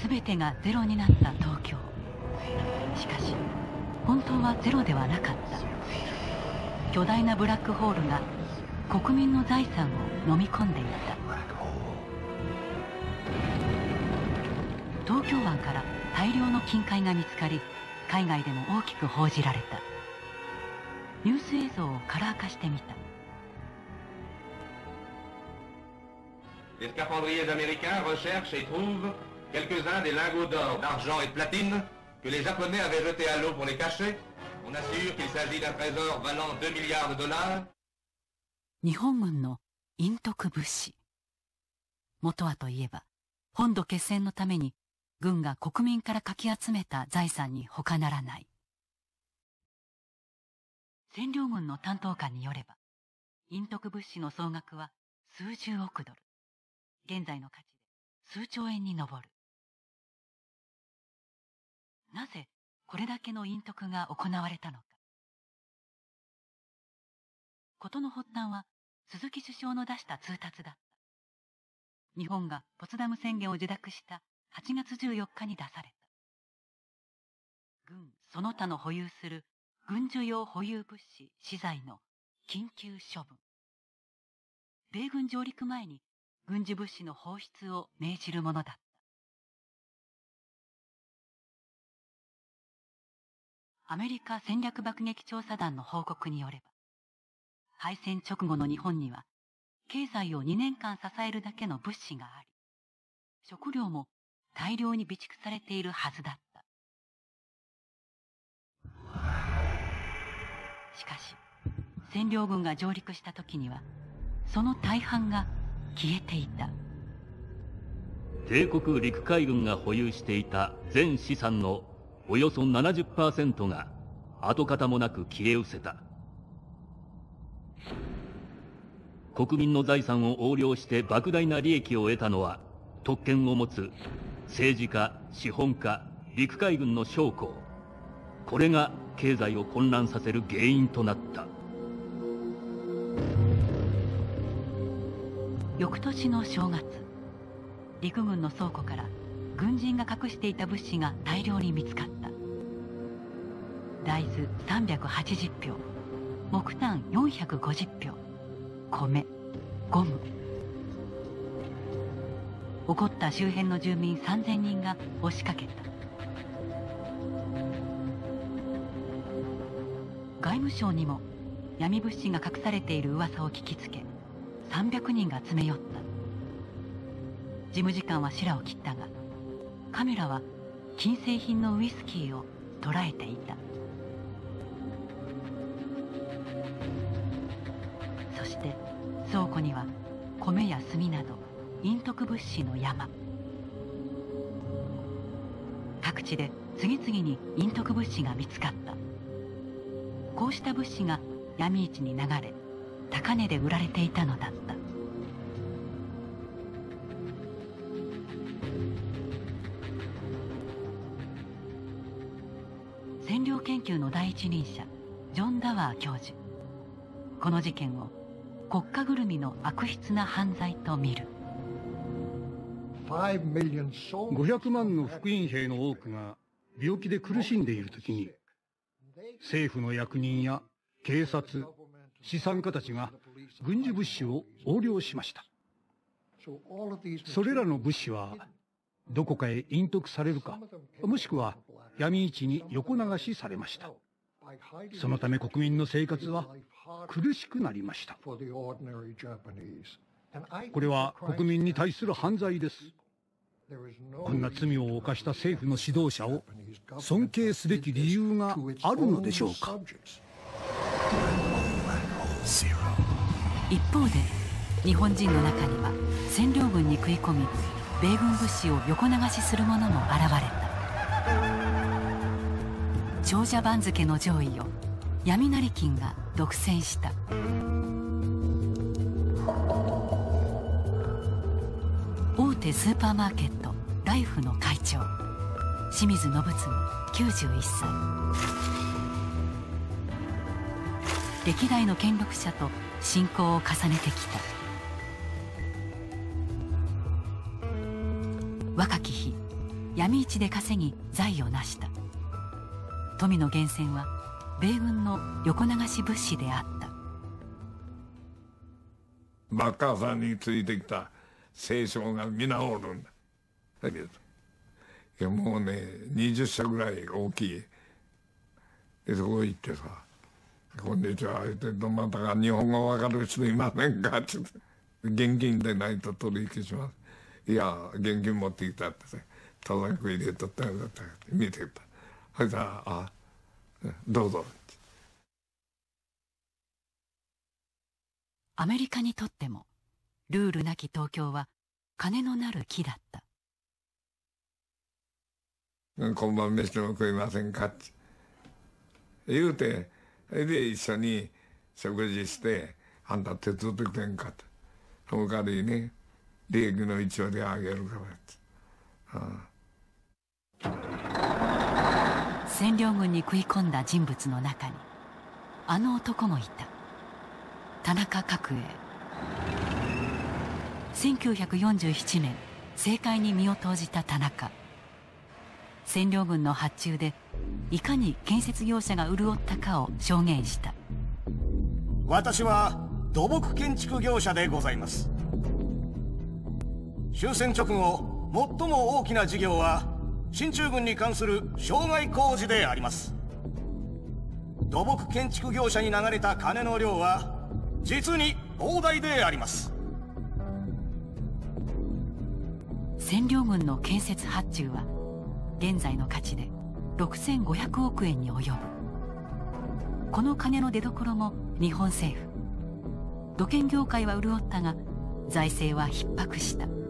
全てがゼロになった東京。しかし本当はゼロではなかった。巨大なブラックホールが国民の財産を飲み込んでいた。東京湾から大量の金塊が見つかり、海外でも大きく報じられた。ニュース映像をカラー化してみた。 Les scaphandriers américains recherchent et trouvent quelques-uns des lingots d'or, d'argent et de platine que les Japonais avaient jetés à l'eau pour les cacher. On assure qu'il s'agit d'un trésor valant 2 milliards de dollars. 日本軍の隠匿物資。元はといえば、本土決戦のために軍が国民からかき集めた財産に他ならない。占領軍の担当官によれば、隠匿物資の総額は数十億ドル。現在の価値で数兆円に上る。なぜこれだけの隠匿が行われたのか。事の発端は鈴木首相の出した通達だった。日本がポツダム宣言を受諾した8月14日に出された。軍その他の保有する軍需用保有物資資材の緊急処分。米軍上陸前に軍事物資の放出を命じるものだった。アメリカ戦略爆撃調査団の報告によれば、敗戦直後の日本には経済を2年間支えるだけの物資があり、食料も大量に備蓄されているはずだった。しかし占領軍が上陸した時にはその大半が消えていた。 帝国陸海軍が保有していた全資産のおよそ 70% が跡形もなく消え失せた。国民の財産を横領して莫大な利益を得たのは特権を持つ政治家、資本家、陸海軍の将校。これが経済を混乱させる原因となった。 翌年の正月、陸軍の倉庫から軍人が隠していた物資が大量に見つかった。大豆380俵、木炭450俵、米、ゴム。怒った周辺の住民3000人が押しかけた。外務省にも闇物資が隠されている噂を聞きつけ、300人が詰め寄った。事務次官はしらを切ったが、カメラは金製品のウイスキーを捉えていた。そして倉庫には米や炭など隠匿物資の山。各地で次々に隠匿物資が見つかった。こうした物資が闇市に流れ、高値で売られていたのだった。占領研究の第一人者ジョン・ダワー教授、この事件を国家ぐるみの悪質な犯罪と見る。 500万の復員兵の多くが病気で苦しんでいるときに、政府の役人や警察、資産家たちが軍事物資を横領しました。それらの物資はどこかへ隠匿されるか、もしくは闇市に横流しされました。そのため国民の生活は苦しくなりました。これは国民に対する犯罪です。こんな罪を犯した政府の指導者を尊敬すべき理由があるのでしょうか。 一方で日本人の中には占領軍に食い込み、米軍物資を横流しする者も現れた。長者番付の上位を闇成金が独占した。大手スーパーマーケットライフの会長清水信次91歳。歴代の権力者と親交を重ねてきた。若き日闇市で稼ぎ財を成した。富の源泉は米軍の横流し物資であった。 バッカーさんについてきた清将が皆おるんだ。だけどいやもうね20社ぐらい大きいで、そこ行ってさ「こんにちは」言って「どなたか日本語わかる人いませんか?」って言って「現金でないと取引します」「いや現金持ってきた」ってさただく入れとったんだった見てた。そしたら「あどうぞ」って。 アメリカにとってもルールなき東京は金のなる木だった。 今晩飯でも食いませんかって言うて、それで一緒に食事して「あんた手伝ってくれんか」って「その代わりに利益の一割あげるから」って。 占領軍に食い込んだ人物の中にあの男もいた。田中角栄。1947年政界に身を投じた田中。占領軍の発注でいかに建設業者が潤ったかを証言した。 私は土木建築業者でございます。終戦直後最も大きな事業は進駐軍に関する障害工事であります。土木建築業者に流れた金の量は実に膨大であります。 占領軍の建設発注は現在の価値で6500億円に及ぶ。この金の出所も日本政府。土建業界は潤ったが財政は逼迫した。